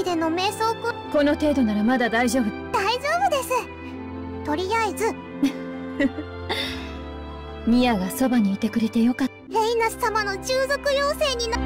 囲での瞑想この程度ならまだ大丈夫。 大丈夫です。とりあえずミアがそばにいてくれてよかった。 レイナス様の従属妖精にな。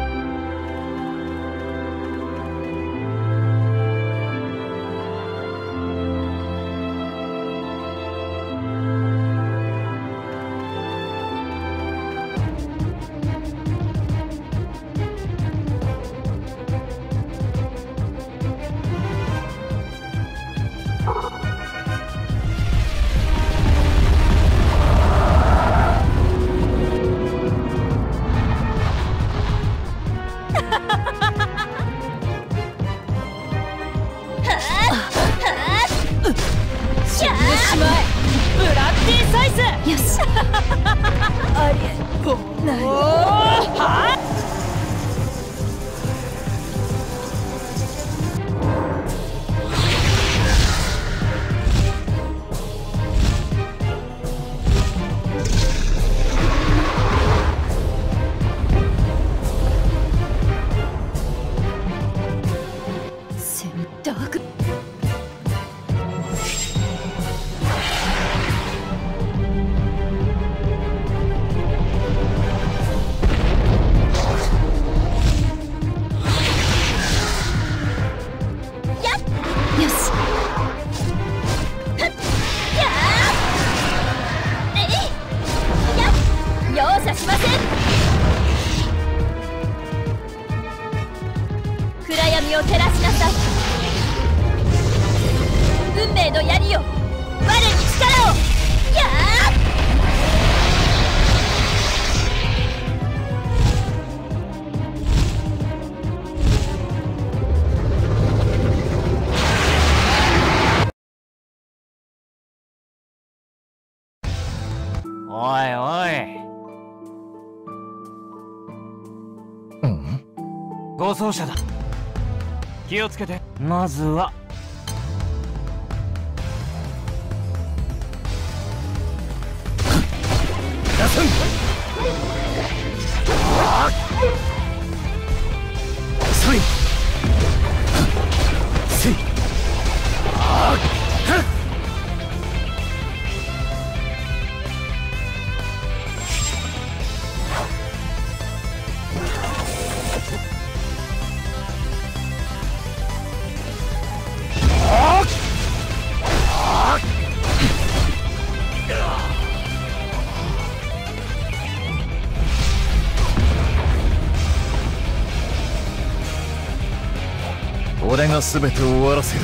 おいおい。護送車だ。気をつけて。まずは出すん。そいせい。俺が全てを終わらせる。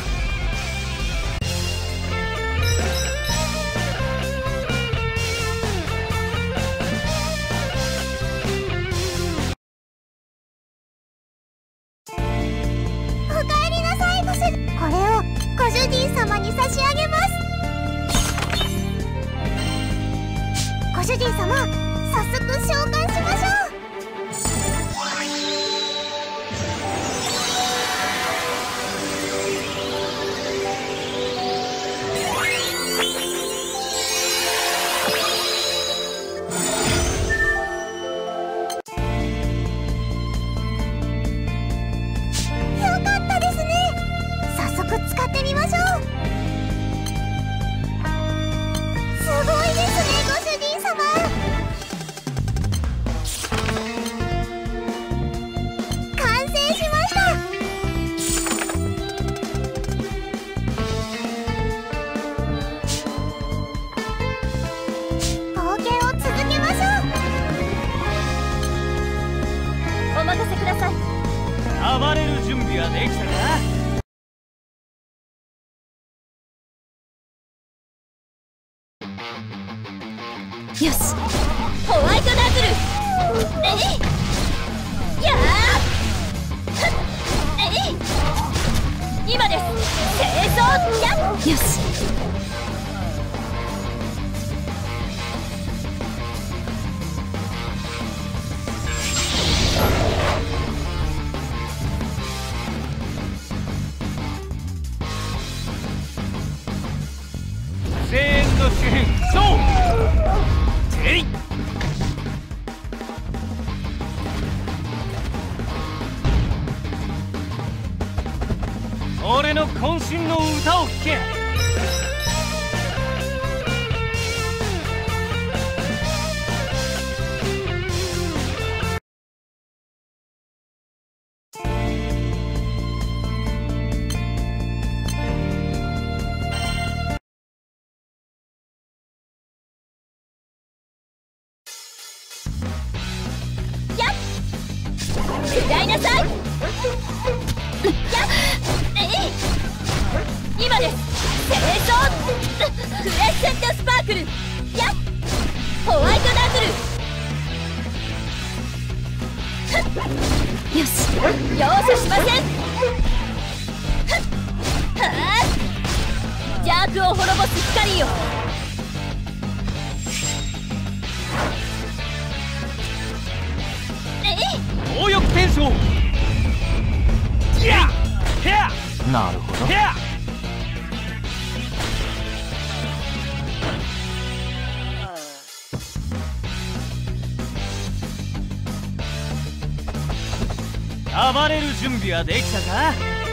おかえりなさい、ご主人。これをご主人様に差し上げます。ご主人様、早速召喚しましょう。暴れる準備はできたか？ よし、 ホワイトダブル。えいやー、えい今です。清掃やよし。 声援の主変そうてい。 俺の渾身の歌を聴け。 やいなさい。やっ今です。清掃クレッセントスパークル。やっホワイトダブル。よし、容赦しません。はあ、邪悪を滅ぼす光よ。 強欲転生。なるほど。暴れる準備はできたか。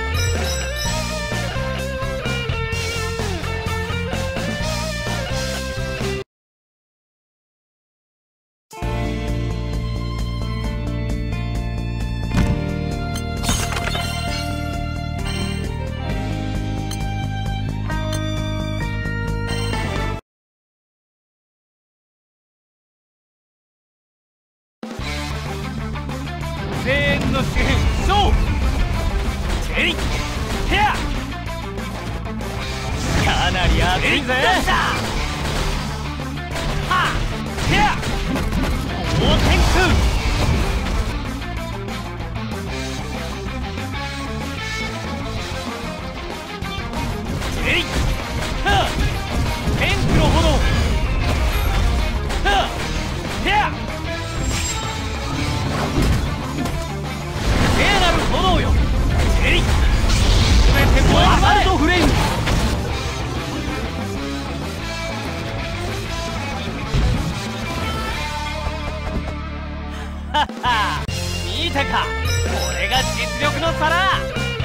声援の主変勝負。チェリヘアかなり熱いぜ。はヘア大天空。チェリは天空の炎。はヘア聖なる炎よ。エリ全て燃えアサルトフレーム。はっは、見たか、これが実力の差だ。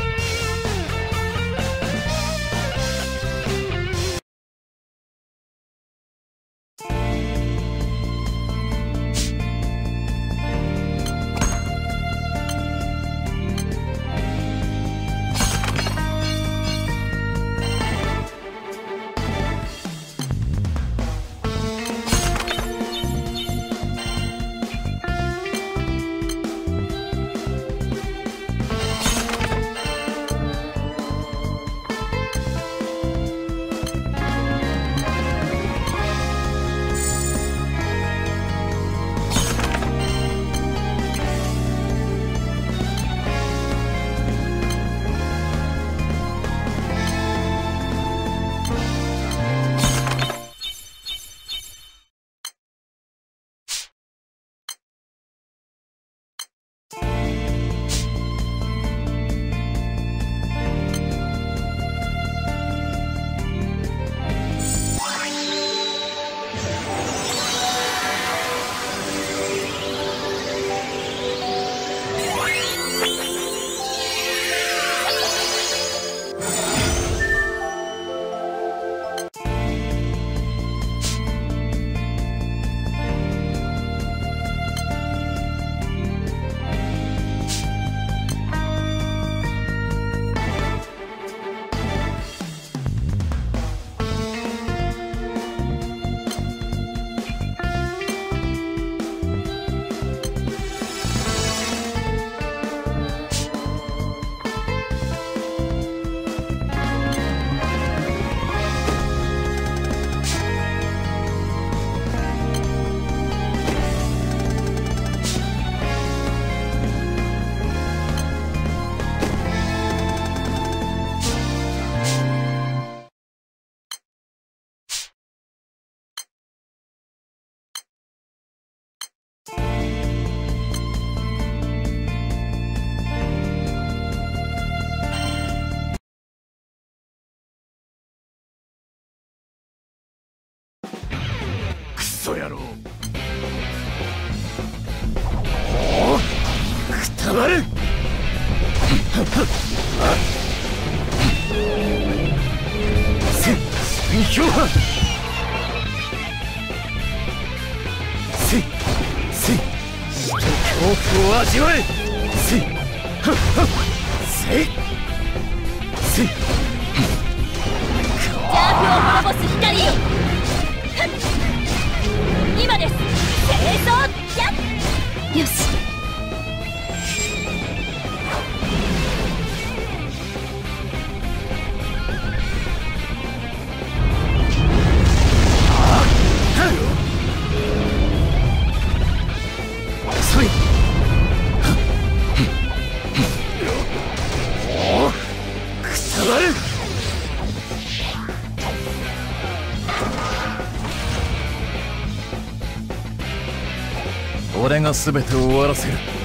ソ野郎。おお、くたばる。 強派せいせい死と恐怖を味わえせいはっはっせいせい邪悪を滅ぼす光よ。今です。清掃やっよし。 俺が全てを終わらせる。